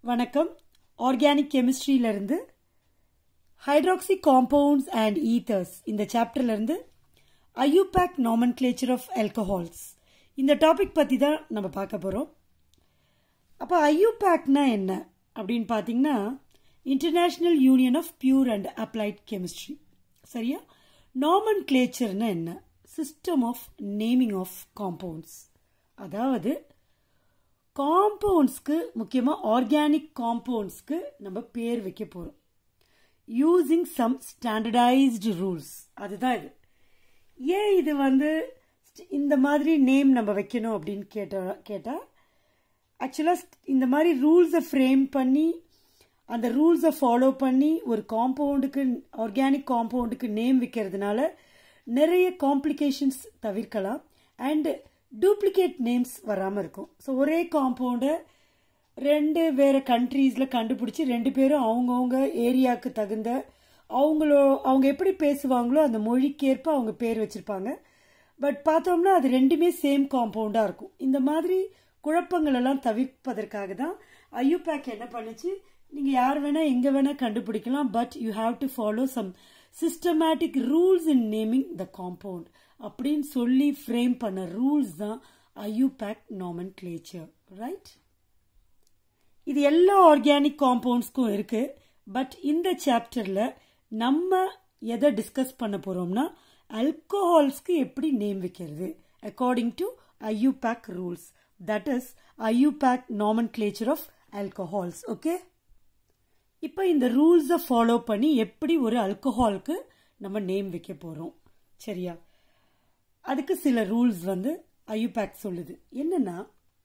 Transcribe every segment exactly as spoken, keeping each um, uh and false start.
வணக்கம். ஆர்கானிக் கெமிஸ்ட்ரியில இருந்து hydroxy compounds and ethers இந்த சாப்டர்ல இருந்து ஐயூபேக் நாமென்க்ளேச்சர் ஆஃப் ஆல்கஹால்ஸ் இந்த டாபிக் பத்தி தான் நம்ம பார்க்க போறோம். அப்ப ஐயூபேக்னா என்ன அப்படின்னு பாத்தீங்கன்னா international union of pure and applied chemistry. சரியா? நாமென்க்ளேச்சர்னா என்ன? System of naming of compounds. அதாவது காம்பவுண்ட்ஸ்க்கு முக்கியமா ஆர்கானிக் காம்பவுண்ட்ஸ்க்கு நம்ம பேர் வைக்க போறோம் யூசிங் சம் ஸ்டாண்டர்டைஸ்டு ரூல்ஸ். அதுதான் இது. ஏன் இது வந்து இந்த மாதிரி நேம் நம்ம வைக்கணும் அப்படின்னு கேட்டா கேட்டா ஆக்சுவலா இந்த மாதிரி ரூல்ஸை ஃப்ரேம் பண்ணி அந்த ரூல்ஸை ஃபாலோ பண்ணி ஒரு காம்பவுண்டுக்கு ஆர்கானிக் காம்பவுண்டுக்கு நேம் வைக்கிறதுனால நிறைய காம்ப்ளிகேஷன்ஸ் தவிர்க்கலாம் அண்ட் டூப்ளிகேட் நேம்ஸ் வராமல் இருக்கும். ஸோ ஒரே காம்பவுண்டை ரெண்டு வேறு கண்ட்ரீஸில் கண்டுபிடிச்சி ரெண்டு பேரும் அவங்கவுங்க ஏரியாவுக்கு தகுந்த அவங்களோ அவங்க எப்படி பேசுவாங்களோ அந்த மொழிக்கேற்ப அவங்க பேர் வச்சுருப்பாங்க. பட் பார்த்தோம்னா அது ரெண்டுமே சேம் காம்பவுண்டாக இருக்கும். இந்த மாதிரி குழப்பங்கள் எல்லாம் தவிர்ப்பதற்காக தான் ஐயூபேக் என்ன பண்ணுச்சு, நீங்கள் யார் வேணால் எங்கே வேணால் கண்டுபிடிக்கலாம், but you have to follow some systematic rules in naming the compound அப்படின்னு சொல்லி ஃப்ரேம் பண்ண ரூல்ஸ் தான் ஐயூபேக் நாமென்க்ளேச்சர். ரைட்? இது எல்லா ஆர்கானிக் காம்பவுண்ட்ஸ்க்கும் இருக்கு. பட் இந்த சாப்டர்ல நம்ம எதை டிஸ்கஸ் பண்ண போறோம்னா ஆல்கஹால்ஸ்க்கு எப்படி நேம் வைக்கிறது according to IUPAC rules. That is IUPAC nomenclature of alcohols. Okay, இப்போ இந்த ரூல்ஸை ஃபாலோ பண்ணி எப்படி ஒரு ஆல்கஹாலுக்கு நம்ம நேம் வைக்க போறோம். சரியா? அதுக்கு சில ரூல்ஸ் வந்து ஐயூபேக் சொல்லுது. என்னன்னா,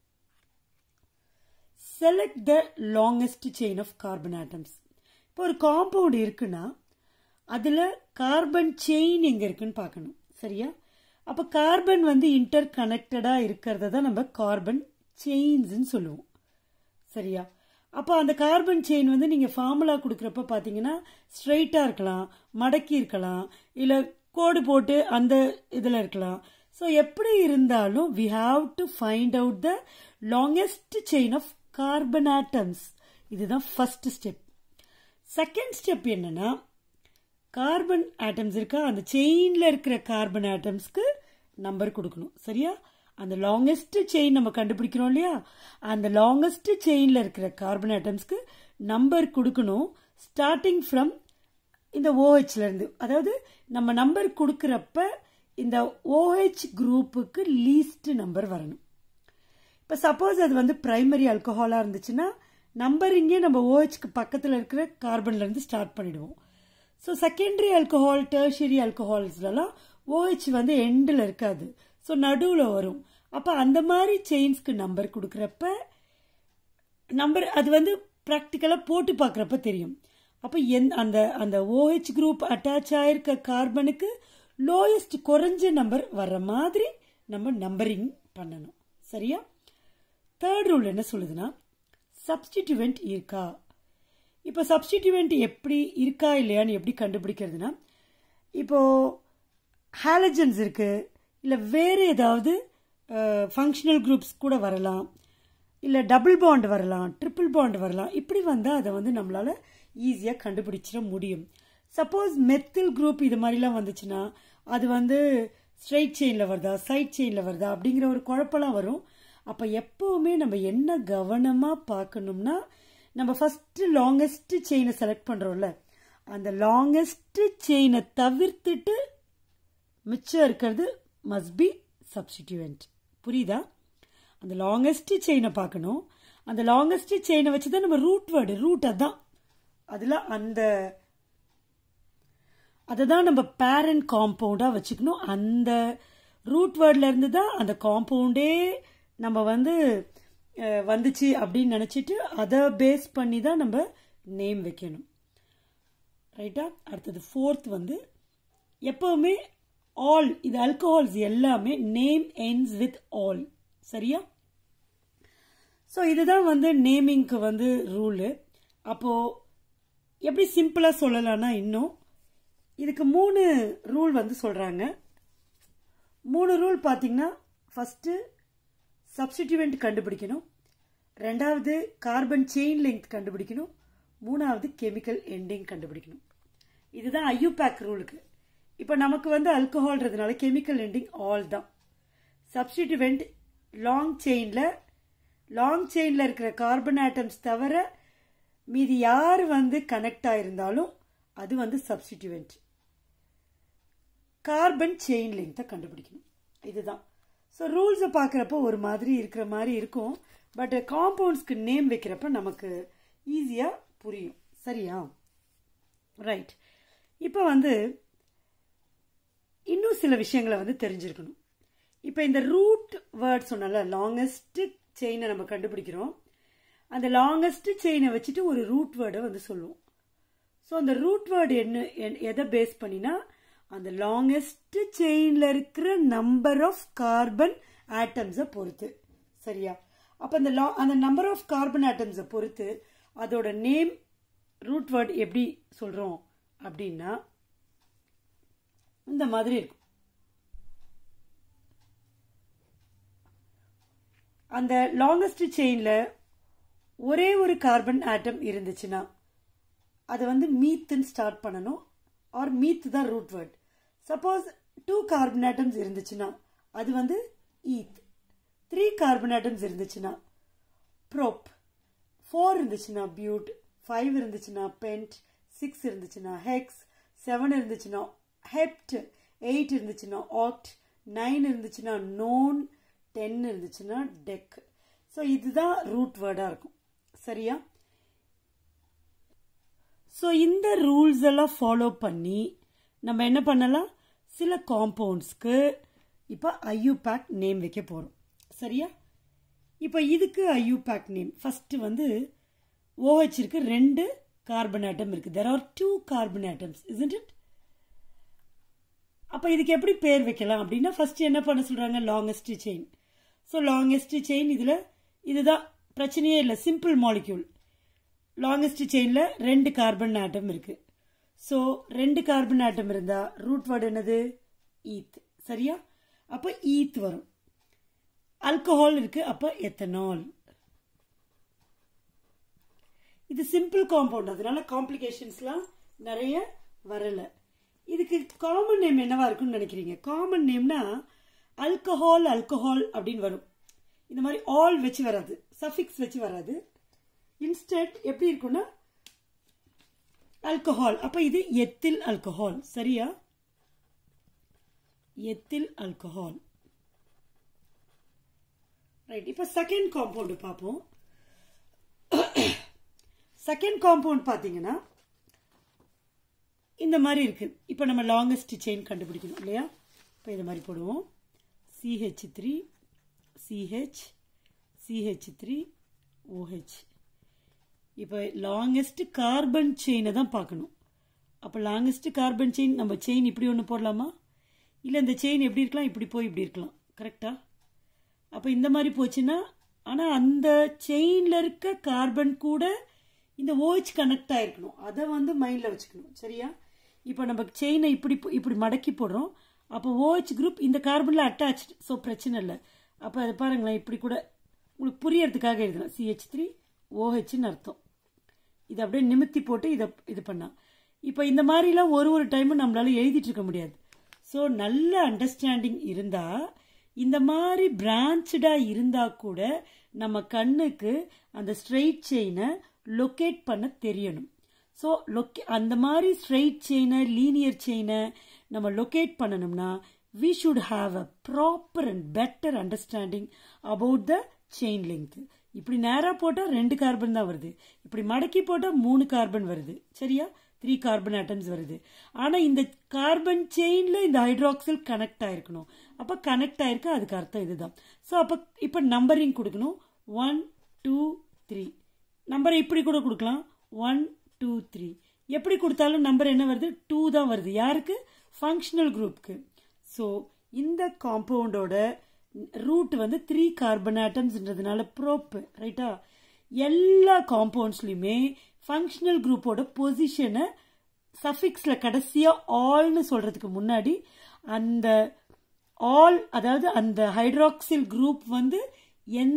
select the longest chain of carbon atoms. இப்போ ஒரு காம்பவுண்ட் இருக்குன்னா அதுல கார்பன் செயின் எங்க இருக்குன்னு பார்க்கணும். சரியா? அப்ப கார்பன் வந்து இன்டர் கனெக்டடா இருக்கிறத தான் நம்ம கார்பன் செயின்ஸ் சொல்லுவோம். சரியா? அப்போ அந்த கார்பன் செயின் வந்து நீங்க ஃபார்முலா கொடுக்கறப்ப பாத்தீங்கன்னா ஸ்ட்ரெயிட்டா இருக்கலாம், மடக்கி இருக்கலாம், இல்ல கோடு போட்டு அந்த இதுல இருக்கலாம். ஸோ எப்படி இருந்தாலும் we have to find out the longest chain of carbon atoms. இதுதான் ஃபர்ஸ்ட் ஸ்டெப். செகண்ட் ஸ்டெப் என்னன்னா, கார்பன் ஆட்டம்ஸ் இருக்கா அந்த செயின்ல இருக்கிற கார்பன் ஆட்டம்ஸ்க்கு நம்பர் கொடுக்கணும். சரியா? அந்த லாங்கஸ்ட் செயின் நம்ம கண்டுபிடிக்கிறோம் இல்லையா, அந்த லாங்கஸ்ட் செயின்ல இருக்கிற கார்பன் ஆட்டம்ஸ்க்கு நம்பர் கொடுக்கணும் ஸ்டார்டிங் ஃப்ரம் இந்த ஓஹெச்ல இருந்து. அதாவது நம்ம நம்பர் கொடுக்கறப்ப இந்த ஓஹெச் குரூப்புக்கு லீஸ்ட் நம்பர் வரணும். இப்ப சப்போஸ் அது வந்து பிரைமரி ஆல்கஹாலா இருந்துச்சுன்னா நம்பரிங்கே நம்ம ஓஹெச்க்கு பக்கத்துல இருக்கிற கார்பன்ல இருந்து ஸ்டார்ட் பண்ணிடுவோம். ஸோ செகண்டரி ஆல்கஹால், டெர்ஷரி ஆல்கஹால்ஸ்லாம் ஓஹெச் வந்து எண்டில் இருக்காது, ஸோ நடுவில் வரும். அப்ப அந்த மாதிரி செயின்ஸ்க்கு நம்பர் கொடுக்கறப்ப நம்பர் அது வந்து ப்ராக்டிக்கலா போட்டு பார்க்கறப்ப தெரியும். அப்ப அந்த அந்த ஓஹெச் குரூப் அட்டாச் ஆயிருக்க கார்பனுக்கு லோயஸ்ட் குறைஞ்ச நம்பர் வர்ற மாதிரி நம்ம நம்பரிங் பண்ணணும். சரியா? தேர்ட் ரூல் என்ன சொல்லுதுன்னா, சப்ஸ்டிடியூவன்ட் இருக்கா. இப்போ சப்ஸ்டிடியூவன்ட் எப்படி இருக்கா இல்லையான்னு எப்படி கண்டுபிடிக்கிறதுனா, இப்போ ஹாலஜன்ஸ் இருக்கு, இல்லை வேற ஏதாவது ஃபங்க்ஷனல் குரூப்ஸ் கூட வரலாம், இல்லை டபுள் பாண்ட் வரலாம், ட்ரிபிள் பாண்ட் வரலாம். இப்படி வந்தால் அதை வந்து நம்மளால ஈஸியாக கண்டுபிடிச்சிட முடியும். சப்போஸ் மெத்தில் குரூப் இது மாதிரிலாம் வந்துச்சுன்னா அது வந்து ஸ்ட்ரெயிட் செயினில் வருதா சைட் செயினில் வருதா அப்படிங்கிற ஒரு குழப்பம்லாம் வரும். அப்போ எப்போவுமே நம்ம என்ன கவனமாக பார்க்கணும்னா, நம்ம ஃபர்ஸ்ட் லாங்கஸ்ட் செயினை செலக்ட் பண்ணுறோம்ல, அந்த லாங்கஸ்ட் செயினை தவிர்த்துட்டு மிச்சம் இருக்கிறது மஸ்ட் பி சப்ஸ்டிடியூவன்ட். புரியுதா? அந்த லாங்கஸ்ட் செயினை பார்க்கணும். அந்த லாங்கஸ்ட் செயினை வச்சு தான் நம்ம ரூட் வேர்டு ரூட் அதான் அதுல அந்த அதுதான் நம்ம பேரண்ட் காம்பவுண்டா வச்சுக்கணும். அந்த ரூட் வேர்ட்ல இருந்து தான் அந்த காம்பவுண்டே நம்ம வந்து வந்துச்சு அப்படின்னு நினைச்சிட்டு அதை பேஸ் பண்ணி தான் நம்ம நேம் வைக்கணும். ரைட்டா? அடுத்தது ஃபோர்த் வந்து எப்பவுமே ஆல், இது ஆல்கஹால்ஸ் எல்லாமே நேம் எண்ட்ஸ் வித் ஆல். சரியா? ஸோ இதுதான் வந்து நேமிங்க்கு வந்து ரூலு. அப்போ எப்படி சிம்பிளா சொல்லலாம்னா, இன்னும் இதுக்கு மூணு ரூல் வந்து சொல்றாங்க. மூணு ரூல் பாத்தீங்கன்னா, ஃபர்ஸ்ட் சப்ஸ்டிடியூவன்ட் கண்டுபிடிக்கணும், ரெண்டாவது கார்பன் செயின் லெங்த் கண்டுபிடிக்கணும், மூணாவது கெமிக்கல் எண்டிங் கண்டுபிடிக்கணும். இதுதான் ஐயூபேக் ரூலுக்கு. இப்போ நமக்கு வந்து ஆல்கஹால்ன்றதுனால கெமிக்கல் எண்டிங் ஆல் தான். சப்ஸ்டிடியூவெண்ட் லாங் செயின்ல லாங் செயின்ல இருக்கிற கார்பன் ஆட்டம்ஸ் தவிர மீதி யார் வந்து கனெக்ட் ஆயிருந்தாலும் அது வந்து சப்ஸ்டிடியூவெண்ட். கார்பன் செயின் லெங்த்தை கண்டுபிடிக்கணும். இதுதான். ஸோ ரூல்ஸை பார்க்குறப்போ ஒரு மாதிரி இருக்கிற மாதிரி இருக்கும், பட் காம்பவுண்ட்ஸ்க்கு நேம் வைக்கிறப்ப நமக்கு ஈஸியாக புரியும். சரியா? ரைட். இப்போ வந்து இன்னும் சில விஷயங்களை வந்து தெரிஞ்சிருக்கணும். இப்போ இந்த ரூட் வேர்ட் சொன்னால லாங்கஸ்ட் செயினை நம்ம கண்டுபிடிக்கிறோம். அந்த லாங்கஸ்ட் செயினை வச்சுட்டு ஒரு ரூட் வேர்டை வந்து சொல்லுவோம். ஸோ அந்த ரூட் வேர்டு என்ன எதை பேஸ் பண்ணினா அந்த லாங்கஸ்ட் செயின்ல இருக்கிற நம்பர் ஆஃப் கார்பன் ஆட்டம்ஸை பொறுத்து. சரியா? அப்போ அந்த லா அந்த நம்பர் ஆஃப் கார்பன் ஆட்டம்ஸை பொறுத்து அதோட நேம் ரூட் வேர்ட் எப்படி சொல்றோம் அப்படின்னா இந்த மாதிரி இருக்கும். அந்த லாங்கஸ்ட் செயின்ல ஒரே ஒரு கார்பன் ஆட்டம் இருந்துச்சுன்னா அது வந்து மீத்துன்னு ஸ்டார்ட் பண்ணணும், ஆர் மீத் தான் root word. Suppose two carbon atoms இருந்துச்சுன்னா அது வந்து ஈத். த்ரீ கார்பன் ஆட்டம்ஸ் இருந்துச்சுன்னா ப்ரோப், ஃபோர் இருந்துச்சுன்னா பியூட், ஃபைவ் இருந்துச்சுன்னா பென்ட், சிக்ஸ் இருந்துச்சுன்னா ஹெக்ஸ், செவன் இருந்துச்சுன்னா ஹெப்ட், எயிட் இருந்துச்சுன்னா ஆக்ட், நைன் இருந்துச்சுன்னா நோன், டென் இருந்துச்சுன்னா டெக். ஸோ இதுதான் ரூட் வேர்டாக இருக்கும். சரியா? ஸோ இந்த ரூல்ஸ் எல்லாம் ஃபாலோ பண்ணி நம்ம என்ன பண்ணலாம், சில காம்பவுண்ட்ஸ்க்கு இப்போ ஐயூபேக் நேம் வைக்க போகிறோம். சரியா? இப்போ இதுக்கு ஐயூபேக் நேம் ஃபர்ஸ்ட் வந்து ஓஹெச் இருக்கு, ரெண்டு கார்பன் ஆட்டம் இருக்கு. There are two carbon atoms, isn't it? அப்போ இதுக்கு எப்படி பேர் வைக்கலாம் அப்படின்னா ஃபர்ஸ்ட் என்ன பண்ண சொல்றாங்க, longest chain. So longest chain இதில் இதுதான், பிரச்சனையே இல்லை, சிம்பிள் மாலிக்யூல். லாங்கஸ்ட் செயின்ல ரெண்டு கார்பன் ஆட்டம் இருக்கு. ஸோ ரெண்டு கார்பன் ஆட்டம் இருந்தா ரூட் வேர்டு என்னது, ஈத். சரியா? அப்போ ஈத் வரும். ஆல்கஹால் இருக்கு, அப்போ எத்தனால். இது சிம்பிள் காம்பவுண்ட், அதனால காம்ப்ளிகேஷன்ஸ்லாம் நிறைய வரல. இதுக்கு காமன் நேம் என்னவா இருக்குன்னு நினைக்கிறீங்க? காமன் நேம்னா ஆல்கஹால் ஆல்கஹால் அப்படின்னு வரும். இந்த மாதிரி ஆல் வச்சு வராது, சஃபிக்ஸ் வச்சு வராது. இன்ஸ்டன்ட் எப்படி இருக்குன்னா ஆல்கஹால், அப்ப இது எத்தில் ஆல்கஹால். சரியா? Ethyl alcohol. ரைட். இப்ப செகண்ட் காம்பவுண்ட் பார்ப்போம். செகண்ட் காம்பவுண்ட் பாத்தீங்கன்னா இந்த மாதிரி இருக்கு. இப்ப நம்ம லாங்கஸ்ட் செயின் கண்டுபிடிக்கணும் இல்லையா? இப்ப இந்த மாதிரி போடுவோம். CH three CH CH three OH. இப்போ லாங்கஸ்ட் கார்பன் செயினை தான் பார்க்கணும். அப்போ லாங்கஸ்ட் கார்பன் செயின் நம்ம செயின் இப்படி ஒன்று போடலாமா, இல்லை இந்த செயின் எப்படி இருக்கலாம், இப்படி போய் இப்படி இருக்கலாம். கரெக்டா? அப்போ இந்த மாதிரி போச்சுன்னா, ஆனால் அந்த செயினில் இருக்க கார்பன் கூட இந்த ஓஹெச் கனெக்ட் ஆயிருக்கணும். அதை வந்து மைண்டில் வச்சுக்கணும். சரியா? இப்போ நம்ம செயினை இப்படி இப்படி மடக்கி போடுறோம். அப்போ ஓஹெச் குரூப் இந்த கார்பனில் அட்டாச்சு, ஸோ பிரச்சனை இல்லை. அப்போ அதை பாருங்களேன், இப்படி கூட உங்களுக்கு புரியறதுக்காக எழுதலாம். சிஹெச் த்ரீ ஓஹெச்னு அர்த்தம். இது அப்படியே நிமித்தி போட்டு இதை இது பண்ணா. இப்போ இந்த மாதிரிலாம் ஒரு ஒரு டைமும் நம்மளால எழுதிட்டு இருக்க முடியாது. ஸோ நல்ல அண்டர்ஸ்டாண்டிங் இருந்தா, இந்த மாதிரி பிரான்ச்சடா இருந்தா கூட நம்ம கண்ணுக்கு அந்த ஸ்ட்ரெயிட் செயினை லொக்கேட் பண்ண தெரியணும். ஸோ லொக்கே அந்த மாதிரி ஸ்ட்ரெயிட் செயினை லீனியர் செயினை நம்ம லொக்கேட் பண்ணணும்னா we should have a proper and better understanding about the chain length. இப்படி நேரா போட்டா ரெண்டு கார்பன் தான் வருது, இப்படி மடக்கி போட்டா மூணு கார்பன் வருது. சரியா? த்ரீ கார்பன் ஆட்டம்ஸ் வருது. ஆனா இந்த கார்பன் செயின்ல இந்த ஹைட்ராக்சில் கனெக்ட் ஆயிருக்கணும். அப்ப கனெக்ட் ஆயிருக்கு, அதுக்கு அர்த்தம் இதுதான். ஸோ அப்ப இப்ப நம்பரிங் கொடுக்கணும். ஒன் டூ த்ரீ நம்பரை இப்படி கூட கொடுக்கலாம். ஒன் டூ த்ரீ எப்படி கொடுத்தாலும் நம்பர் என்ன வருது, டூ தான் வருது. யாருக்கு? ஃபங்க்ஷனல் குரூப்க்கு. ஸோ இந்த காம்பவுண்டோட ரூட் வந்து த்ரீ கார்பன் ஆட்டம்ஸ்ன்றதுனால ப்ரோப். ரைட்டா? எல்லா காம்பவுண்ட்ஸ்லயுமே ஃபங்க்ஷனல் குரூப்போட பொசிஷனை சஃபிக்ஸ்ல கடைசியா ஆல்னு சொல்றதுக்கு முன்னாடி அந்த ஆல், அதாவது அந்த ஹைட்ராக்சில் குரூப் வந்து எந்த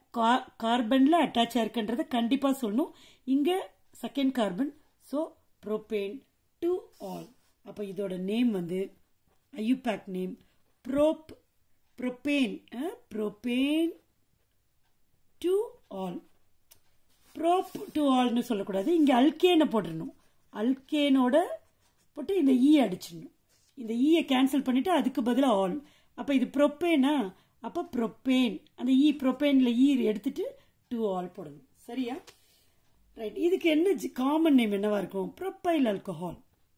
கார்பன்ல அட்டாச் ஆயிருக்குன்றத கண்டிப்பா சொல்லணும். இங்க second carbon. So propane two ol. அப்போ இதோட நேம் வந்து IUPAC name prop propane propane two ol. Prop two ஆல்னு சொல்லக்கூடாது. இங்கே அல்கேனை போட்டுடணும். அல்கேனோட போட்டு இந்த ஈ அடிச்சிடணும். இந்த ஈயை கேன்சல் பண்ணிட்டு அதுக்கு பதிலாக ஆல். அப்போ இது ப்ரோப்பேனா, அப்போ ப்ரோப்பேன் அந்த ஈ ப்ரோப்பேனில் ஈ எடுத்துட்டு டு ஆல் போடணும். சரியா? ரைட். இதுக்கு என்ன காமன் நேம் என்னவா இருக்கும்? Propyl alcohol.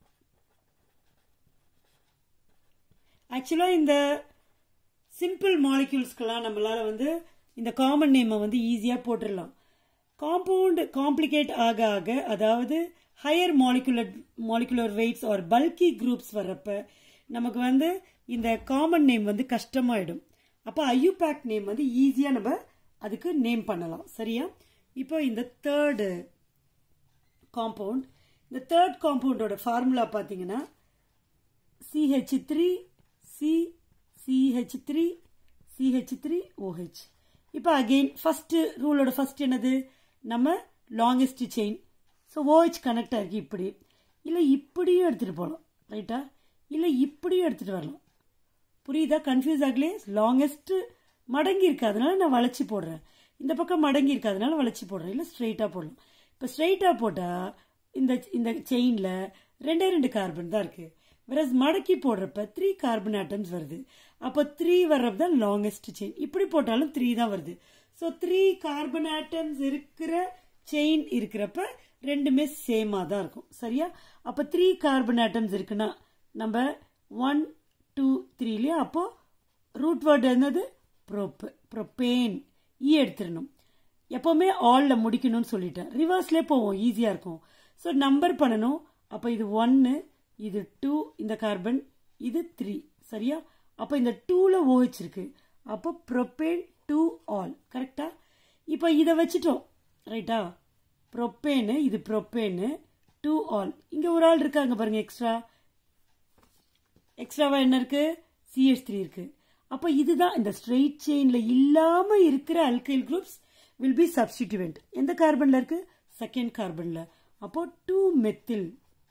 ஆக்சுவலாக இந்த சிம்பிள் மாலிக்யூல்ஸ்க்கெல்லாம் நம்மளால வந்து இந்த காமன் நேமை வந்து ஈஸியாக போட்டுடலாம். காம்பவுண்ட் காம்ப்ளிகேட் ஆக ஆக, அதாவது higher molecular molecular weights or bulky groups வர்றப்ப நமக்கு வந்து இந்த காமன் நேம் வந்து கஷ்டமாயிடும். அப்போ ஐயூபேக் நேம் வந்து ஈஸியாக நம்ம அதுக்கு நேம் பண்ணலாம். சரியா? இப்போ இந்த தேர்டு காம்பவுண்ட், இந்த தேர்ட் காம்பவுண்டோட ஃபார்முலா பார்த்தீங்கன்னா CH three C CH three CH three OH. இப்போ அகெயின் ஃபர்ஸ்ட் ரூலோட ஃபர்ஸ்ட் என்னது? நம்ம longest chain. So OH connect ஆகி இப்படி இல்லை இப்படியும் எடுத்துகிட்டு போகலாம். ரைட்டா? இல்லை இப்படியும் எடுத்துகிட்டு வரலாம். புரியுதா? கன்ஃபியூஸ் ஆகலையே? லாங்கஸ்ட் மடங்கி இருக்கு, அதனால நான் வளைச்சி போடுறேன். இந்த பக்கம் மடங்கி இருக்கு, அதனால வளைச்சி போடுறேன். இல்லை ஸ்ட்ரெயிட்டாக போடலாம். இப்போ ஸ்ட்ரெயிட்டாக போட்டால் இந்த இந்த செயினில் ரெண்டே ரெண்டு கார்பன் தான் இருக்கு. வேற மடக்கி போடுறப்ப த்ரீ கார்பன் ஆட்டம்ஸ் வருது. அப்போ த்ரீ வர்றது தான் லாங்கஸ்ட் செயின். இப்படி போட்டாலும் த்ரீ தான் வருது. ஸோ த்ரீ கார்பன் ஆட்டம்ஸ் இருக்கிற செயின் இருக்கிறப்ப ரெண்டுமே சேமா தான் இருக்கும். சரியா? அப்போ த்ரீ கார்பன் ஆட்டம்ஸ் இருக்குன்னா நம்ம ஒன் டூ த்ரீலயே அப்போ ரூட் வேர்டு என்னது? Prop propane. ஈ எடுத்துடணும். எப்பவுமே ஆல்ல முடிக்கணும்னு சொல்லிட்டேன். ரிவர்ஸ்லேயே போவோம், ஈஸியா இருக்கும். ஸோ நம்பர் பண்ணணும். அப்போ இது ஒன்னு, இது டூ, இந்த கார்பன் இது த்ரீ. சரியா? அப்போ இந்த டூல ஓஹெச் இருக்கு. அப்போ ப்ரோபேன் டு ஆல். கரெக்டா? இப்போ இதை வச்சுட்டோம். ரைட்டா? ப்ரோப்பேனு, இது ப்ரோப்பேனு, டு ஆல். இங்க ஒரு ஆள் இருக்காங்க பாருங்க, எக்ஸ்ட்ரா. எக்ஸ்ட்ராவா என்ன இருக்கு? சிஹெச் த்ரீ இருக்கு. அப்போ இதுதான் இந்த ஸ்ட்ரெயிட் செயின்ல இல்லாம இருக்கிற alkyl groups will be substituent. எந்த கார்பன்ல இருக்கு? செகண்ட் கார்பன்ல. அப்போ two methyl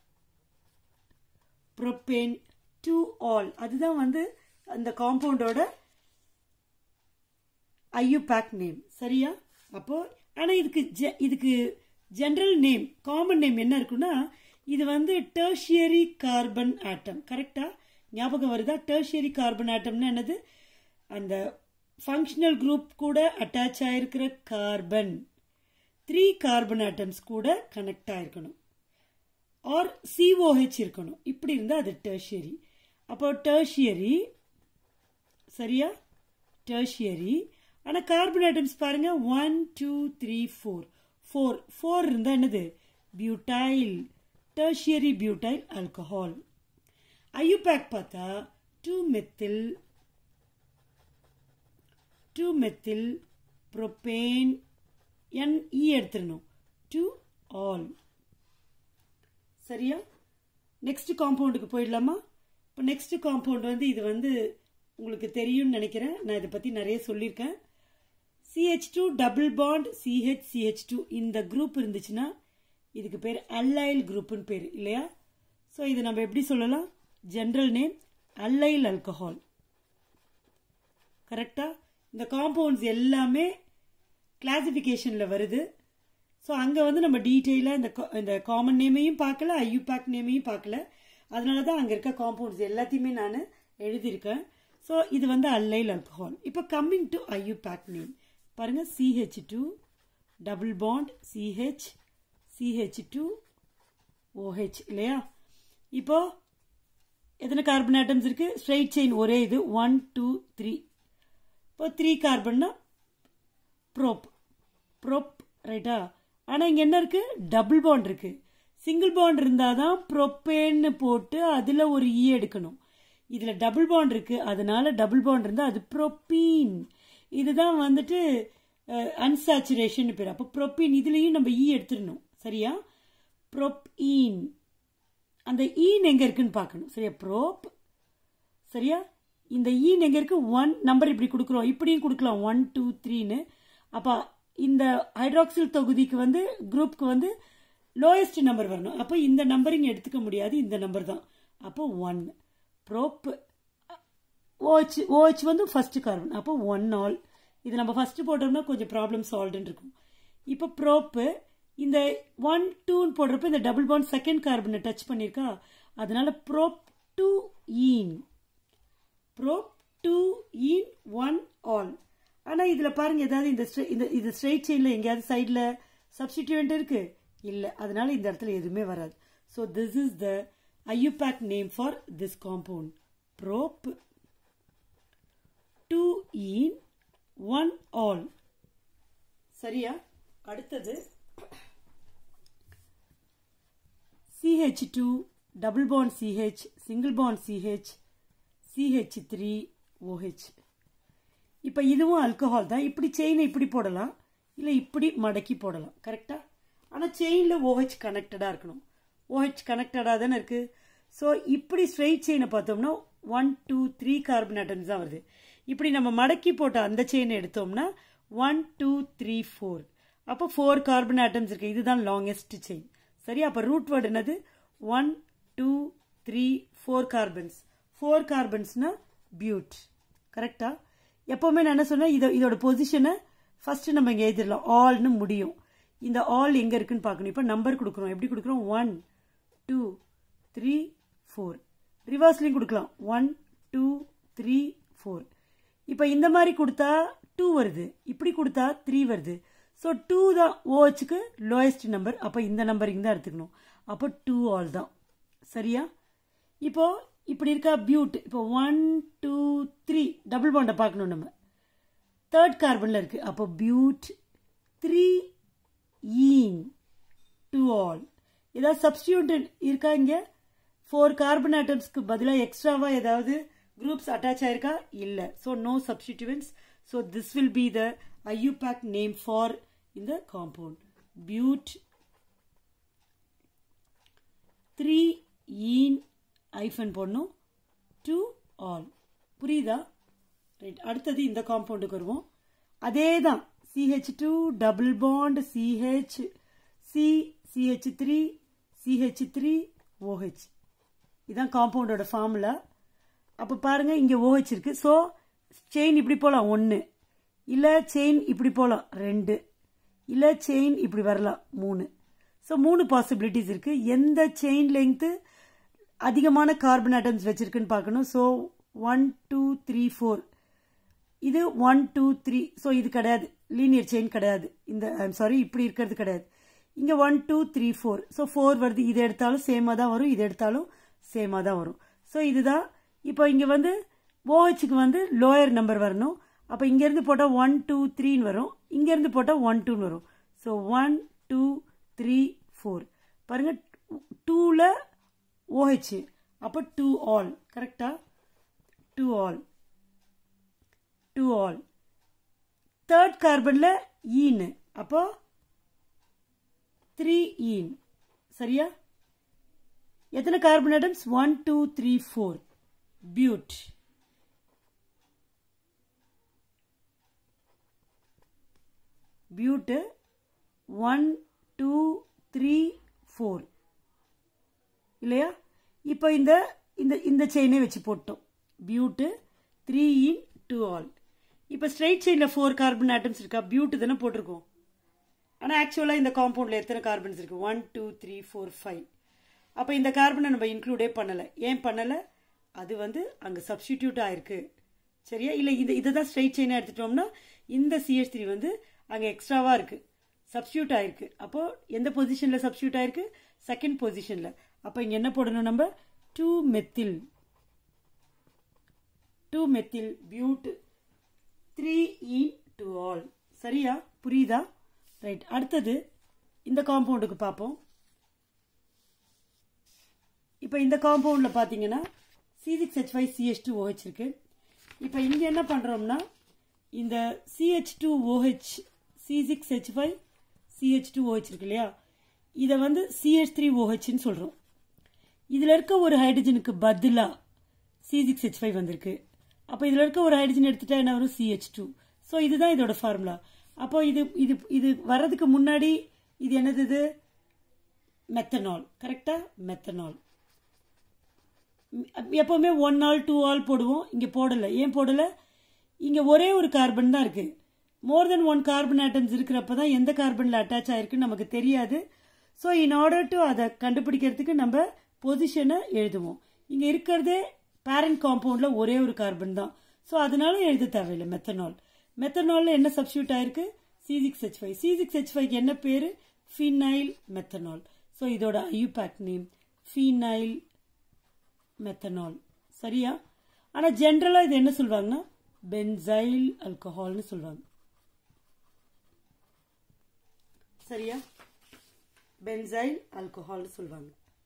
propane two ol. அதுதான் வந்து அந்த காம்பவுண்டோட ஐயூபேக் நேம். சரியா? அப்போ ஆனா இதுக்கு இதுக்கு ஜெனரல் நேம், காமன் நேம் என்ன இருக்குன்னா, இது வந்து டெர்ஷியரி கார்பன் ஆட்டம். கரெக்டா? ஞாபகம் வருதா? டெர்ஷியரி கார்பன் ஆட்டம்னா என்னது? அந்த ஃபங்க்ஷனல் குரூப் கூட அட்டாச் ஆயிருக்கிற கார்பன் த்ரீ கார்பன் ஆட்டம்ஸ் கூட கனெக்ட் ஆயிருக்கணும். ஆர் சிஓஹெச் இருக்கணும். இப்படி இருந்தா அது டெர்ஷியரி. அப்போ டெர்ஷியரி. சரியா? டெர்ஷியரி. ஆனா கார்பன் ஆட்டம்ஸ் பாருங்க, one two three four. Four four இருந்தா என்னது? Butyl. Tertiary butyl alcohol. IUPAC பார்த்தா two methyl two methyl propane என் இ எடுத்துடணும். Two ol. சரியா? நெக்ஸ்ட் காம்பவுண்டுக்கு போயிடலாமா? இப்போ நெக்ஸ்ட் காம்பவுண்ட் வந்து இது வந்து உங்களுக்கு தெரியும்னு நினைக்கிறேன். நான் இதை பத்தி நிறைய சொல்லியிருக்கேன். CH two double bond CH CH two இந்த குரூப் இருந்துச்சுன்னா இதுக்கு பேர் அல்லைல் குரூப்னு பேர் இல்லையா? ஸோ இது நம்ம எப்படி சொல்லலாம்? General name allyl alcohol. கரெக்டா? இந்த காம்பவுண்ட்ஸ் எல்லாமே கிளாசிபிகேஷன்ல வருது. ஸோ அங்க வந்து நம்ம டீட்டெயிலா இந்த இந்த காமன் நேமையும் பார்க்கல, ஐயூபேக் நேமையும் பார்க்கல. அதனால தான் அங்க இருக்க காம்பவுண்ட்ஸ் எல்லாத்தையுமே நான் எழுதியிருக்கேன். ஸோ இது வந்து அல்லைல் ஆல்கஹால். இப்போ கம்மிங் டு ஐயூபேக் நேம் பாருங்க, CH two double bond CH CH two OH இல்லையா? இப்போ எத்தனை கார்பன் ஆட்டம்ஸ் இருக்கு? ஸ்ட்ரெயிட் செயின் ஒரே இது ஒன் டூ த்ரீ. இப்போ த்ரீ கார்பன்னா ப்ரோப் ப்ரோப். ரைட்டா? ஆனா இங்க என்ன இருக்கு? டபுள் பாண்ட் இருக்கு. சிங்கிள் பாண்ட் இருந்தாதான் ப்ரோப்பேன்னு போட்டு அதுல ஒரு ஈ எடுக்கணும். இதுல டபுள் பாண்ட் இருக்கு, அதனால டபுள் பாண்ட் இருந்தா அது ப்ரோப்பீன். இதுதான் வந்துட்டு அன்சாச்சுரேஷன் பேர். அப்போ ப்ரோப்பீன் இதுலயும் நம்ம ஈ எடுத்துடணும். சரியா? ப்ரோப்பீன். அந்த ஈன் எங்க இருக்குன்னு பார்க்கணும். சரியா? ப்ரோப். சரியா? இந்த ஈன் எங்க இருக்கு? ஒன் நம்பர் இப்படி கொடுக்குறோம், இப்படியும் கொடுக்கலாம் ஒன் டூ த்ரீன்னு. அப்போ இந்த ஹைட்ராக்சில் தொகுதிக்கு வந்து குரூப்க்கு வந்து லோயஸ்ட் நம்பர் வரணும். அப்போ இந்த நம்பரிங் எடுத்துக்க முடியாது, இந்த நம்பர் தான். அப்போ ஒன். ப்ரோப் ஓஹெச் ஓஹெச் வந்து ஃபர்ஸ்ட் கார்பன், அப்போ ஒன் ஆல். இது நம்ம ஃபர்ஸ்ட் போட்டோம்னா கொஞ்சம் ப்ராப்ளம் சால்வ்டுன்னு இருக்கும். இப்போ ப்ரோப்பு இந்த ஒன் டூன்னு போடுறப்ப இந்த டபுள் பாண்ட் செகண்ட் கார்பனை டச் பண்ணியிருக்கா, அதனால prop two ene. Prop two ene one ol. ஆனால் இதில் பாருங்க, ஏதாவது இந்த இந்த இது ஸ்ட்ரெயிட் செயினில் எங்கேயாவது சைடில் சப்ஸ்டிடியூவன்ட் இருக்கு இல்லை, அதனால இந்த இடத்துல எதுவுமே வராது. So this is the IUPAC name for this compound. Prop two ene one ol. சரியா? அடுத்தது C H two double bond C H single bond C H C H three O H. இப்போ இதுவும் alcohol தான். இப்படி செயினை இப்படி போடலாம், இல்லை இப்படி மடக்கி போடலாம். கரெக்டா? ஆனால் செயினில் OH கனெக்டடாக இருக்கணும். OH கனெக்டடாக தானே இருக்கு. ஸோ இப்படி ஸ்ட்ரெயிட் செயினை பார்த்தோம்னா one two three carbon atoms தான் வருது. இப்படி நம்ம மடக்கி போட்ட அந்த செயினை எடுத்தோம்னா ஒன் டூ த்ரீ ஃபோர். அப்போ ஃபோர் கார்பன் ஆட்டம்ஸ் இருக்கு. இதுதான் லாங்கெஸ்ட் செயின். சரி, அப்போ ரூட் வேர்டு என்னது? One two three four carbons. Four கார்பன்ஸ்னா பியூட். கரெக்டா? எப்பவுமே நான் என்ன சொன்னேன், இதோ இதோட பொசிஷனை ஃபர்ஸ்ட் நம்ம இங்கே எழுதிடலாம். ஆல்னு முடியும். இந்த ஆல் எங்க இருக்குன்னு பார்க்கணும். இப்போ நம்பர் கொடுக்குறோம். எப்படி கொடுக்குறோம்? One two three four. ரிவர்ஸ்லையும் கொடுக்கலாம். One two three four. இப்போ இந்த மாதிரி கொடுத்தா டூ வருது, இப்படி கொடுத்தா த்ரீ வருது. ஸோ டூ தான் ஓஹெச்சுக்கு லோயஸ்ட் நம்பர். அப்போ இந்த நம்பரிங் தான் எடுத்துக்கணும். அப்போ டூ ஆல் தான். சரியா? இப்போ இப்படி இருக்கா பியூட். இப்போ ஒன் டூ த்ரீ டபுள் பாண்டை பார்க்கணும் நம்ம. தேர்ட் கார்பன்ல இருக்கு. அப்போ but three ene two ol. ஏதாவது சப்ஸ்டியூட் இருக்கா இங்க? ஃபோர் கார்பன் ஆட்டம்ஸ்க்கு பதிலாக எக்ஸ்ட்ராவா ஏதாவது குரூப்ஸ் அட்டாச் ஆயிருக்கா? இல்லை. So no substituents. So this will be the IUPAC name for இந்த compound. But three ene hyphen போடணும், டூ ஆல். புரியுதா? ரைட். அடுத்தது இந்த காம்பவுண்டுக்கு வருவோம். அதே தான். C H two double bond C H C C H three C H three O H. இதான் காம்பவுண்டோட formula. அப்போ பாருங்க, இங்கே OH இருக்கு. ஸோ செயின் இப்படி போகலாம் ஒன்று, இல்லை செயின் இப்படி போகலாம் ரெண்டு, இல்லை செயின் இப்படி வரலாம் மூணு. ஸோ மூணு பாசிபிலிட்டிஸ் இருக்கு. எந்த செயின் லெங்க்த்து அதிகமான கார்பன் ஆட்டம்ஸ் வச்சிருக்குன்னு பார்க்கணும். So one two three four. இது ஒன் டூ த்ரீ. ஸோ இது கிடையாது, லீனியர் செயின் கிடையாது. இந்த ஐம் சாரி இப்படி இருக்கிறது கிடையாது. இங்கே one two three four. So four வருது. இது எடுத்தாலும் சேமாக தான் வரும், இது எடுத்தாலும் சேமாக தான் வரும். ஸோ இதுதான். இப்போ இங்கே வந்து ஓஹெச்சுக்கு வந்து லோயர் நம்பர் வரணும். அப்போ இங்கேருந்து போட்டால் ஒன் டூ த்ரீன்னு வரும், இங்கேருந்து போட்டால் ஒன் டூன்னு வரும். So one two three four. பாருங்க, டூவில் ஓஹெச், அப்போ டூ ஆல். கரெக்டா? Two ol two ol. Third கார்பன்ல ஈன், அப்போ த்ரீ ஈன். சரியா? எத்தனை carbon atoms? One two three four. But. But one two three four இல்லையா? இப்போ இந்த இந்த செயினை வச்சு போட்டோம். But three in two ol. இப்போ ஸ்ட்ரெயிட் செயினில் ஃபோர் கார்பன் ஆட்டம்ஸ் இருக்கா? பியூட் தானே போட்டிருக்கோம். ஆனால் ஆக்சுவலாக இந்த காம்பவுண்டில் எத்தனை கார்பன்ஸ் இருக்கு? One two three four five. அப்போ இந்த கார்பனை நம்ம இன்க்ளூடே பண்ணலை. ஏன் பண்ணலை? அது வந்து அங்கே சப்ஸ்டிடியூட் ஆயிருக்கு. சரியா? இல்லை இந்த இதை தான் ஸ்ட்ரெயிட் செயினாக எடுத்துட்டோம்னா இந்த C H three வந்து அங்கே எக்ஸ்ட்ராவாக இருக்கு, சப்ஸ்டியூட் ஆயிருக்கு. அப்போ எந்த பொசிஷனில் சப்ஸ்டியூட் ஆயிருக்கு? செகண்ட் பொசிஷனில். அப்போ இங்கே என்ன போடணும் நம்ம? Two methyl two methyl but three in two ol. சரியா? புரியுதா? ரைட். அடுத்தது இந்த காம்பவுண்டுக்கு பார்ப்போம். இப்போ இந்த காம்பவுண்டில் பார்த்தீங்கன்னா C six H five C H two O H இருக்கு. இப்போ இங்கே என்ன பண்ணுறோம்னா இந்த C H two O H C six H five C H two O H இருக்கு இல்லையா, இதை வந்து C H three O H ன்னு சொல்கிறோம். இதில் இருக்க ஒரு ஹைட்ரஜனுக்கு பதிலாக C six H five வந்திருக்கு. அப்போ இதில் இருக்க ஒரு ஹைட்ரஜன் எடுத்துட்டா என்ன வரும்? C H two. ஸோ இதுதான் இதோட ஃபார்முலா. அப்போ இது இது இது வர்றதுக்கு முன்னாடி இது என்னது? இது மெத்தனால். கரெக்டா? மெத்தனால். எப்பவுமே ஒன் ஆல் டூ ஆல் போடுவோம், இங்க போடல. ஏன் போடல? இங்க ஒரே ஒரு கார்பன் தான் இருக்கு. More than one carbon atoms இருக்கிறப்ப தான் எந்த கார்பன்ல அட்டாச் ஆயிருக்குன்னு நமக்கு தெரியாது. ஸோ இன் ஆர்டர் டு அதை கண்டுபிடிக்கிறதுக்கு நம்ம பொசிஷனை எழுதுவோம். இங்க இருக்கிறதே பேரண்ட் காம்பவுண்ட்ல ஒரே ஒரு கார்பன் தான். ஸோ அதனால எழுத தேவையில்லை மெத்தனால். மெத்தனால்ல என்ன சப்ஸ்டியூட் ஆயிருக்கு? C six H five. C six H five என்ன பேரு? Phenyl methanol. ஸோ இதோட ஐயூபேக் நேம் ஃபினைல் மெத்தனால். சரியா? ஆனா ஜென்ரலா இது என்ன சொல்வாங்கன்னா பென்சைல் ஆல்கஹால்னு சொல்வாங்க. சரியா? பென்சைல் ஆல்கஹால் சொல்வாங்க.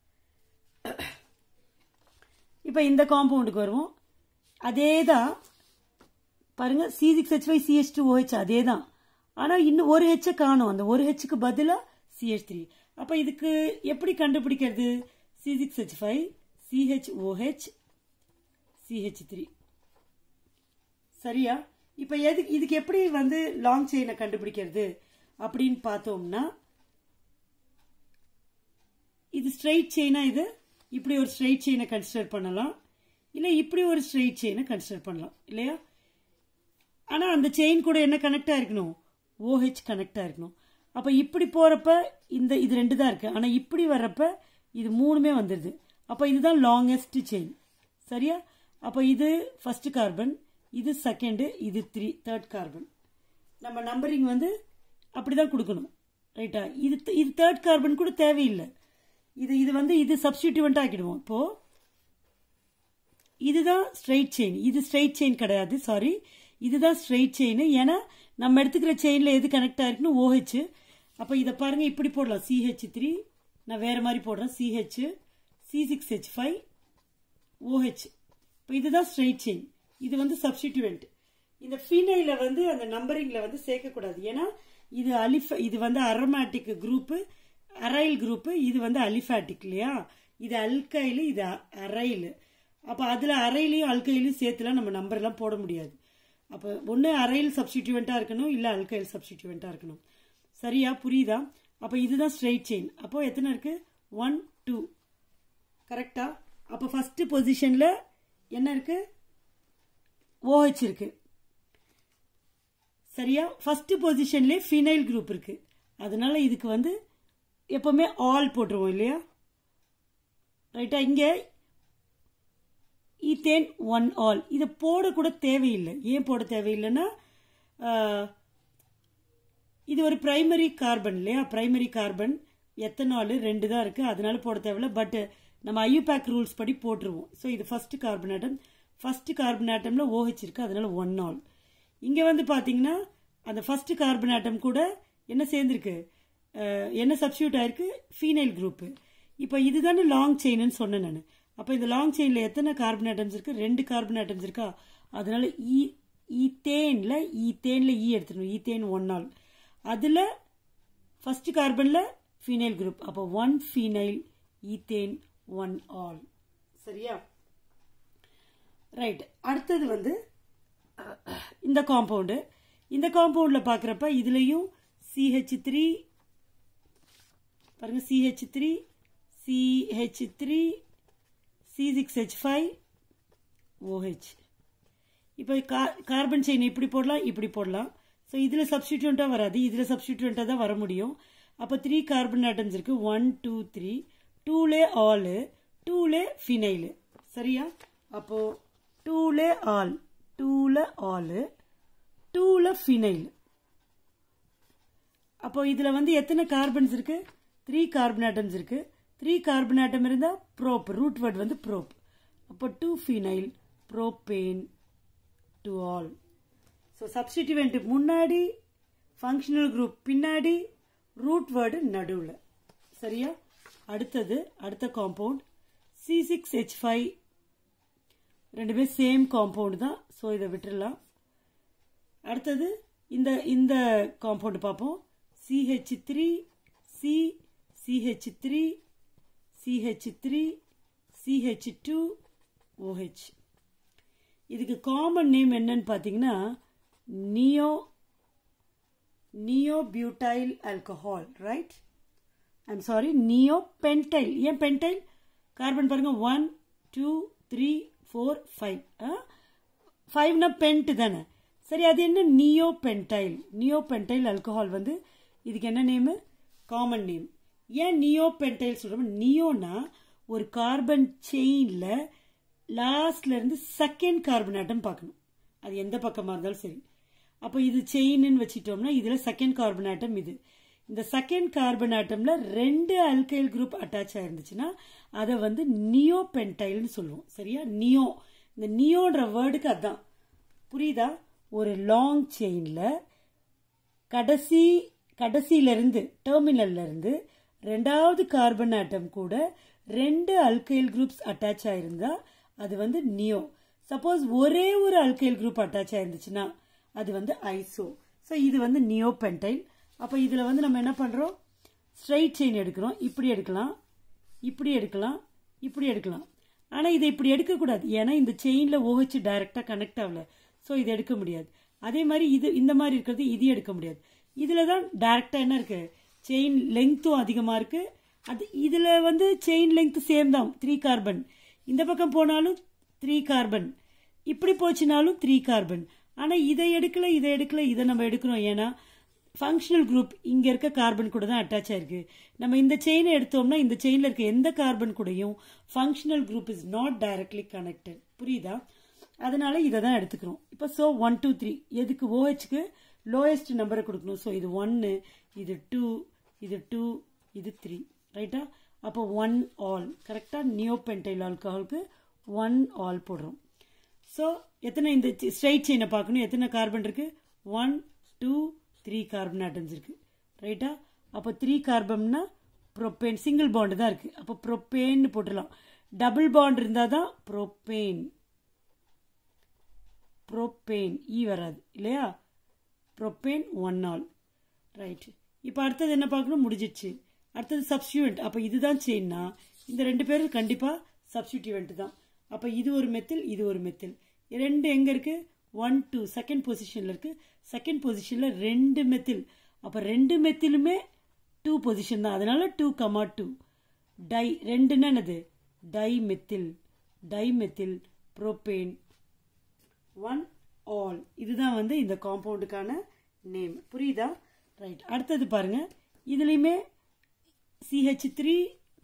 இப்ப இந்த காம்பவுண்டுக்கு வருவோம். அதேதான் பாருங்க, C six H five C H two O H அதேதான். ஆனா இன்னும் ஒரு ஹெச் காணும். அந்த ஒரு ஹெச்சுக்கு பதிலா சி ஹெச் த்ரீ. அப்ப இதுக்கு எப்படி கண்டுபிடிக்கிறது? C six H five C H O H C H three. சரியா? இப்ப எதுக்கு இதுக்கு எப்படி வந்து லாங் செயினை கண்டுபிடிக்கிறது அப்படின்னு பார்த்தோம்னா, இது ஸ்ட்ரெயிட் செயினா, இது இப்படி ஒரு ஸ்ட்ரெயிட் செயினை கன்சிடர் பண்ணலாம், இல்ல இப்படி ஒரு ஸ்ட்ரெயிட் செயினை கன்சிடர் பண்ணலாம் இல்லையா? ஆனா அந்த செயின் கூட என்ன கனெக்ட் ஆயிருக்கணும்? ஓஹெச் கனெக்ட் ஆயிருக்கணும். அப்ப இப்படி போறப்ப இந்த இது ரெண்டு தான் இருக்கு. ஆனா இப்படி வர்றப்ப இது மூணுமே வந்துருது. அப்ப இதுதான் லாங்கெஸ்ட் செயின். சரியா? அப்ப இது ஃபர்ஸ்ட் கார்பன், இது செகண்ட், இது த்ரீ தேர்ட் கார்பன். நம்ம நம்பரிங் வந்து அப்படிதான் கொடுக்கணும். ரைட்டா? இது இது தேர்ட் கார்பன் கூட தேவையில்லை. இது இது வந்து இது சப்ஸ்டிடியூவன்ட் ஆக்கிடுவோம். இப்போ இதுதான் ஸ்ட்ரெயிட் செயின். இது ஸ்ட்ரெயிட் செயின் கிடையாது, சாரி. இதுதான் ஸ்ட்ரெயிட் செயின். ஏன்னா நம்ம எடுத்துக்கிற செயின்ல எது கனெக்ட் ஆயிருக்குன்னு ஓஹெச். அப்ப இதை பாருங்க, இப்படி போடலாம். சி ஹெச் த்ரீ, நான் வேற மாதிரி போடுறேன். C H C six H five OH. இப்போ இதுதான் ஸ்ட்ரெயிட் செயின். இது வந்து சப்ஸ்டிடியூவன்ட். இந்த ஃபீனைல வந்து அந்த நம்பரிங்ல வந்து சேர்க்கக்கூடாது. ஏன்னா இது அலிஃப இது வந்து அரோமேட்டிக் குரூப், அரைல் குரூப். இது வந்து அலிஃபாட்டிக் இல்லையா? இது அல்கைல், இது அரைல். அப்ப அதுல அரையிலையும் அல்கைலையும் சேர்த்துலாம் நம்ம நம்பர் எல்லாம் போட முடியாது. அப்ப ஒன்னு அரைல் சப்ஸ்டிடியூவன்டா இருக்கணும், இல்ல அல்கைல் சப்ஸ்டிடியூவன்டா இருக்கணும். சரியா? புரியுதா? அப்ப இதுதான் ஸ்ட்ரெயிட் செயின். அப்போ எத்தனை இருக்கு? One two. கரெக்டா? அப்ப ஃபர்ஸ்ட் பொசிஷன்ல என்ன இருக்கு? ஓஹெச் இருக்கு. சரியா? ஃபர்ஸ்ட் பொசிஷன்ல ஃபீனைல் குரூப் இருக்கு. அதனால இதுக்கு வந்து எப்பவுமே ஆல் போட்டுருவோம் இல்லையா? ரைட்டா? இங்க ஈத்தேன் ஒன் ஆல். இதை போட கூட தேவையில்லை. ஏன் போட தேவையில்லைன்னா, இது ஒரு பிரைமரி கார்பன் இல்லையா? பிரைமரி கார்பன் எத்தனால் ரெண்டு தான் இருக்கு, அதனால போட தேவையில்லை. பட் நம்ம ஐயூபேக் ரூல்ஸ் படி போட்டுருவோம். ஸோ இது first carbon atom. First carbon ஆட்டம்ல ஓஹெச் இருக்கு, அதனால ஒன் ஆல். இங்க வந்து பாத்தீங்கன்னா அந்த ஃபர்ஸ்ட் கார்பன் ஆட்டம் கூட என்ன சேர்ந்திருக்கு? என்ன சப்ஸ்டியூட் ஆயிருக்கு? Phenyl group. இப்போ இதுதானே லாங் செயின்னு சொன்னேன் நான். அப்ப இந்த லாங் செயின்ல எத்தனை கார்பன் ஆட்டம்ஸ் இருக்கு? ரெண்டு கார்பன் ஆட்டம்ஸ் இருக்கா? அதனால ஈ ஈத்தேன்ல ஈத்தேன்ல ஈ எடுத்துக்கணும். Ethane one ol. அதுல ஃபர்ஸ்ட் கார்பன்ல ஃபீனைல் குரூப். அப்போ one phenyl ethane one ol. சரியா? ரைட். அடுத்தது வந்து இந்த காம்பவுண்டு. இந்த காம்பவுண்ட்ல பாக்குறப்ப இதுலயும் சிஹெச் த்ரீ பாருங்க, CH three CH three C six H five OH. இப்போ கார்பன் செயின் இப்படி போடலாம், இப்படி போடலாம். ஸோ இதுல சப்ஸ்டிடியூண்டா வராது, இதுல சப்ஸ்டிடியூண்டா தான் வர முடியும். அப்போ த்ரீ கார்பன் ஆட்டம்ஸ் இருக்கு. One two three. டூலே ஆலு, டூலே ஃபினைலு. சரியா? அப்போ டூலே ஆல், டூல ஆலு, டூல ஃபினைல். அப்போ இதுல வந்து எத்தனை கார்பன்ஸ் இருக்கு? த்ரீ கார்பன் ஆட்டம்ஸ் இருக்கு. த்ரீ கார்பன் ஆட்டம் இருந்தா ப்ரோப், ரூட் வேர்ட் வந்து ப்ரோப். அப்போ two phenyl propane two ol. So substituent முன்னாடி, ஃபங்க்ஷனல் குரூப் பின்னாடி, ரூட் வேர்டு நடுவில். சரியா? அடுத்தது அடுத்த compound C six H five. ரெண்டுமே சேம் காம்பவுண்ட் தான். ஸோ இதை விட்டுடலாம். அடுத்தது இந்த இந்த காம்பவுண்ட் பார்ப்போம். CH three C CH three CH three CH two OH. இதுக்கு காமன் நேம் என்னன்னு பார்த்தீங்கன்னா neo neobutyl alcohol, right? I'm sorry, neopentyl. ஏன் பென்டைல்? கார்பன் பாருங்க, one two three four five. ஃபைவ்னா பென்ட் தானே. சரி, அது என்ன? நியோபென்டைல். நியோபென்டைல் ஆல்கஹால் வந்து இதுக்கு என்ன நேமு? Common name. ஏன் நியோபென்டைல் சொல்றோம்? நியோனா ஒரு கார்பன் செயின்ல லாஸ்ட்ல இருந்து செகண்ட் கார்பன் ஆட்டம் பார்க்கணும். அது எந்த பக்கமா இருந்தாலும் சரி. அப்போ இது செயின்னு வச்சுட்டோம்னா இதுல செகண்ட் கார்பன் ஆட்டம் இது. இந்த செகண்ட் கார்பன் ஆட்டம்ல ரெண்டு அல்கைல் குரூப் அட்டாச் ஆயிருந்துச்சுன்னா அதை வந்து நியோபென்டைல்னு சொல்லுவோம். சரியா? நியோ, இந்த நியோன்ற வேர்டுக்கு அதான். புரியுதா? ஒரு லாங் செயின்ல கடைசி கடைசியில இருந்து டெர்மினல்ல இருந்து ரெண்டாவது கார்பன் ஆட்டம் கூட ரெண்டு அல்கைல் குரூப்ஸ் அட்டாச் ஆயிருந்தா அது வந்து நியோ. சப்போஸ் ஒரே ஒரு அல்கைல் குரூப் அட்டாச் ஆயிருந்துச்சுன்னா அது வந்து ஐசோ. ஸோ இது வந்து நியோபென்டைல். அப்போ இதுல வந்து நம்ம என்ன பண்றோம்? ஸ்ட்ரைட் செயின் எடுக்கிறோம். இப்படி எடுக்கலாம், இப்படி எடுக்கலாம், இப்படி எடுக்கலாம். ஆனா இதை இப்படி எடுக்கக்கூடாது. ஏன்னா இந்த செயின்ல ஓஹெச் டைரக்டா கனெக்ட் ஆகல. ஸோ இது எடுக்க முடியாது. அதே மாதிரி இது இந்த மாதிரி இருக்கிறது இது எடுக்க முடியாது. இதுல தான் டைரக்டா என்ன இருக்கு? செயின் லெங்க்த்தும் அதிகமா இருக்கு. அது இதுல வந்து செயின் லெங்க் சேம் தான், த்ரீ கார்பன். இந்த பக்கம் போனாலும் த்ரீ கார்பன், இப்படி போச்சுனாலும் த்ரீ கார்பன். ஆனா இதை எடுக்கல, இதை எடுக்கல, இதை நம்ம எடுக்கிறோம். ஏன்னா ஃபங்க்ஷனல் குரூப் இங்க இருக்க கார்பன் கூட தான் அட்டாச் ஆயிருக்கு. நம்ம இந்த செயினை எடுத்தோம்னா இந்த செயின்ல இருக்க எந்த கார்பன் கூடயும் functional group is not directly connected. புரியுதா? அதனால இதை தான் எடுத்துக்கிறோம். இப்போ ஸோ ஒன் டூ த்ரீ எதுக்கு? ஓஹெச்க்கு லோயஸ்ட் நம்பரை கொடுக்கணும். ஸோ இது ஒன்னு, இது டூ, இது டூ, இது த்ரீ. ரைட்டா? அப்போ ஒன் ஆல். கரெக்டா? நியோபென்டைல் ஆல்கஹாலுக்கு ஒன் ஆல் போடுறோம். ஸோ எத்தனை இந்த ஸ்ட்ரைட் செயினை பார்க்கணும்? எத்தனை கார்பன் இருக்கு? One two three carbon atoms இருக்கு. ரைட்டா? அப்போ த்ரீ கார்பன்னா ப்ரோப்பேன். சிங்கிள் பாண்ட் தான் இருக்கு. அப்போ ப்ரோப்பேன் போட்டுடலாம். டபுள் பாண்ட் இருந்தா தான் ப்ரோப்பேன். ப்ரோப்பேன் ஈ வராது இல்லையா? Propane one ol. ரைட். இப்போ அடுத்தது என்ன பார்க்கணும்? முடிஞ்சிச்சு. அடுத்தது சப்ஸ்டியூவன்ட். அப்போ இதுதான் செயின்னா இந்த ரெண்டு பேரும் கண்டிப்பா சப்ஸ்டியூவன்ட் தான். அப்போ இது ஒரு மெத்தில், இது ஒரு மெத்தில். ரெண்டு எங்க இருக்கு? ஒன் டூ செகண்ட் பொசிஷன்ல இருக்கு. செகண்ட் பொசிஷன்ல ரெண்டு மெத்தில். அப்ப ரெண்டு மெத்திலுமே டூ பொசிஷன் தான். அதனால டூ கமா டூ. டை ரெண்டுன்னா என்னது? Di methyl. Di methyl propane one ol. இதுதான் வந்து இந்த காம்பவுண்டுக்கான நேம். புரியுதா? ரைட். அடுத்தது பாருங்க. இதுலயுமே CH three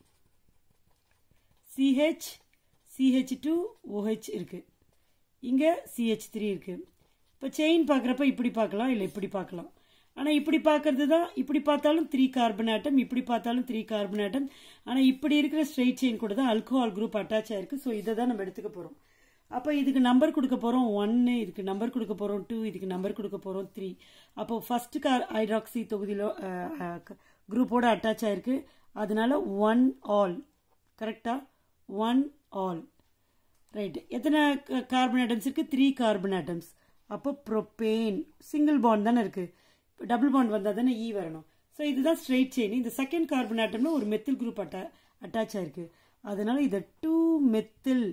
CH CH two OH இருக்கு. இங்க சிஹெச் த்ரீ இருக்கு. இப்போ செயின் பார்க்குறப்ப இப்படி பார்க்கலாம், இல்லை இப்படி பார்க்கலாம். ஆனால் இப்படி பார்க்கறது தான், இப்படி பார்த்தாலும் த்ரீ கார்பன் ஆட்டம், இப்படி பார்த்தாலும் த்ரீ கார்பன் ஆட்டம். ஆனால் இப்படி இருக்கிற ஸ்ட்ரெயிட் செயின் கூட தான் ஆல்கஹால் குரூப் அட்டாச் ஆயிருக்கு. ஸோ இதை தான் நம்ம எடுத்துக்க போகிறோம். அப்போ இதுக்கு நம்பர் கொடுக்க போகிறோம் ஒன்னு, இதுக்கு நம்பர் கொடுக்க போகிறோம் டூ, இதுக்கு நம்பர் கொடுக்க போகிறோம் த்ரீ. அப்போ ஃபர்ஸ்ட் கார் ஹைட்ராக்சி தொகுதியில் குரூப்போட அட்டாச் ஆயிருக்கு. அதனால ஒன் ஆல். கரெக்டா? One ol. ரைட். எத்தனை கார்பன் ஆட்டம்ஸ் இருக்கு? Three carbon atoms. அப்போ ப்ரோப்பேன் சிங்கிள் பாண்ட் தானே இருக்கு. டபுள் பாண்ட் வந்தா தானே ஈ வரணும். ஸோ இதுதான் ஸ்ட்ரெயிட் செயின். இந்த செகண்ட் கார்பன் ஆட்டம்ல ஒரு மெத்தில் குரூப் அட்டா அட்டாச் ஆயிருக்கு. அதனால இதை two methyl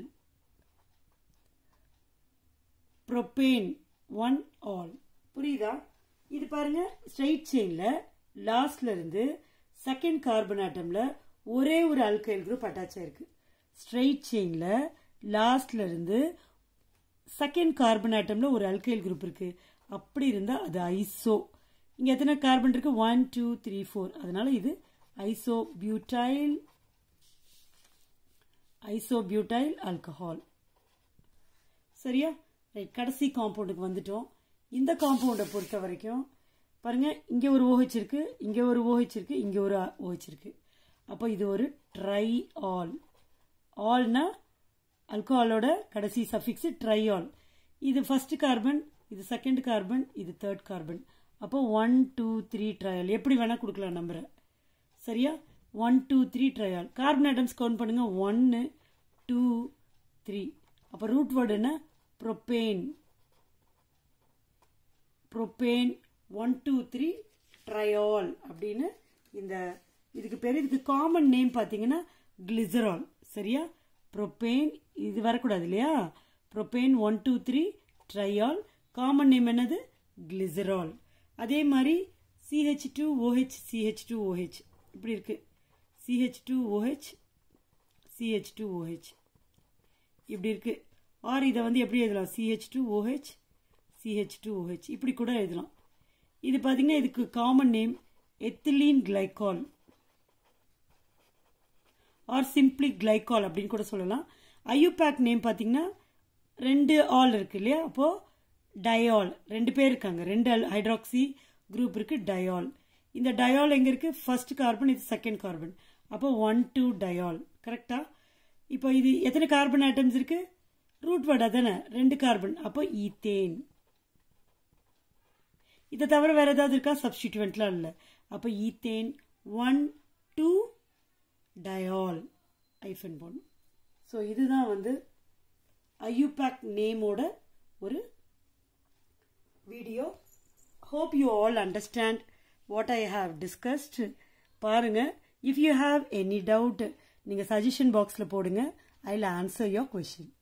propane one ol. புரியுதா? இது பாருங்க, ஸ்ட்ரெயிட் செயின்ல லாஸ்ட்ல இருந்து செகண்ட் கார்பன் ஆட்டம்ல ஒரே ஒரு அல்கைல் குரூப் அட்டாச் ஆயிருக்கு. ஸ்ட்ரெயிட் செயின்ல லாஸ்ட்ல இருந்து செகண்ட் கார்பன் ஆட்டம்ல ஒரு அல்கைல் குரூப் இருக்கு. அப்படி இருந்தா அது ஐசோ. இங்க எத்தனை கார்பன் இருக்கு? One two three four. அதனால இது iso butyl iso butyl alcohol. சரியா? ரைட். கடைசி காம்பவுண்டுக்கு வந்துட்டோம். இந்த காம்பவுண்டை பொறுத்த வரைக்கும் பாருங்க, இங்க ஒரு ஓஹெச் இருக்கு, இங்க ஒரு ஓஹெச் இருக்கு, இங்க ஒரு ஓஹெச் இருக்கு. அப்போ இது ஒரு ட்ரை ஆல். ஆல்னா ஆல்கஹாலோட கடைசி சஃபிக்ஸ் ட்ரையால். இது ஃபர்ஸ்ட் கார்பன், இது செகண்ட் கார்பன், இது தேர்ட் கார்பன். அப்போ ஒன் டூ த்ரீ ட்ரையால். எப்படி வேணா கொடுக்கலாம் நம்பரை. சரியா? One two three triol. Carbon atoms count பண்ணுங்க. ஒன்னு டூ த்ரீ. அப்போ ரூட் வேர்டு என்ன? Propane. Propane one two three triol அப்படின்னு இந்த இதுக்கு பேர். இதுக்கு காமன் நேம் பார்த்தீங்கன்னா கிளிசரால். சரியா? ப்ரோப்பேன் இது வரக்கூடாது இல்லையா? Propane one two three triol. Common name என்னது? கிளிசரால். அதே மாதிரி C H two O H C H two O H இப்படி இருக்கு. C H two O H C H two O H இப்படி இருக்கு. ஆர் இதை வந்து எப்படி எழுதலாம்? C H two O H C H two O H இப்படி கூட எழுதலாம். இது பார்த்தீங்கன்னா இதுக்கு common name ethylene glycol or simply glycol அப்படின்னு கூட சொல்லலாம். ஐயூபேக் நேம் பார்த்தீங்கன்னா ரெண்டு ஆல் இருக்கு இல்லையா? அப்போ டயால் ரெண்டு பேர் இருக்காங்க. ரெண்டு ஹைட்ராக்சி குரூப் இருக்கு, டயால். இந்த டயால் எங்க இருக்கு? ஃபர்ஸ்ட் கார்பன், இது செகண்ட் கார்பன். அப்போ ஒன் டூ டயால். கரெக்டா? இப்போ இது எத்தனை கார்பன் ஆட்டம்ஸ் இருக்கு? ரூட் வேர்ட் அதானே, ரெண்டு கார்பன். அப்போ ஈத்தேன். இதை தவிர வேற ஏதாவது இருக்கா? சப்ஸ்டிடியூவன்ட்லாம் இல்லை. அப்போ ஈத்தேன் ஒன் டூ டயால் ஐஃபன் போடணும். ஸோ இதுதான் வந்து ஐயூபேக் நேமோட ஒரு video. Hope you all understand what I have discussed. பாருங்க. If you have any doubt, நீங்க suggestion boxல போடுங்க. I'll answer your question.